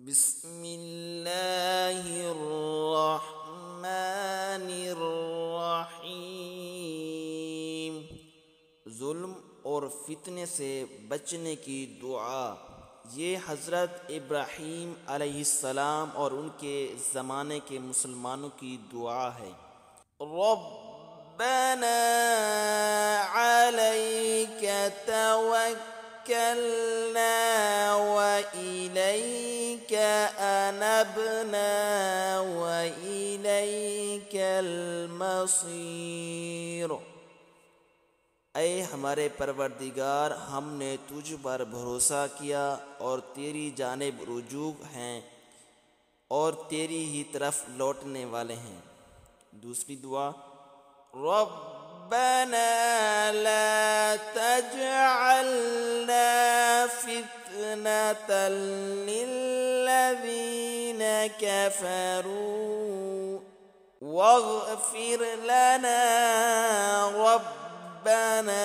بسم اللہ الرحمن الرحیم۔ ظلم اور فتنے سے بچنے کی دعا، یہ حضرت ابراہیم علیہ السلام اور ان کے زمانے کے مسلمانوں کی دعا ہے۔ ربنا علیک توکلنا وإلیک انبنا وإلیک المصیر۔ اے ہمارے پروردگار، ہم نے تجھ پر بھروسہ کیا اور تیری جانب رجوع ہیں اور تیری ہی طرف لوٹنے والے ہیں۔ دوسری دعا، ربنا لا تجعلنا فتنة للذین کفروا واغفر لنا ربنا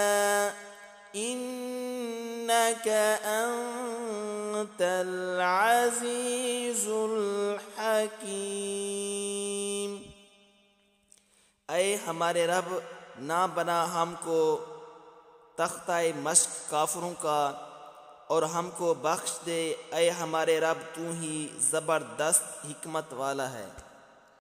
إنك أنت العزيز الحكيم۔ اے ہمارے رب، نہ بنا ہم کو تختہ مشق کافروں کا اور ہم کو بخش دے، اے ہمارے رب تو ہی زبردست حکمت والا ہے۔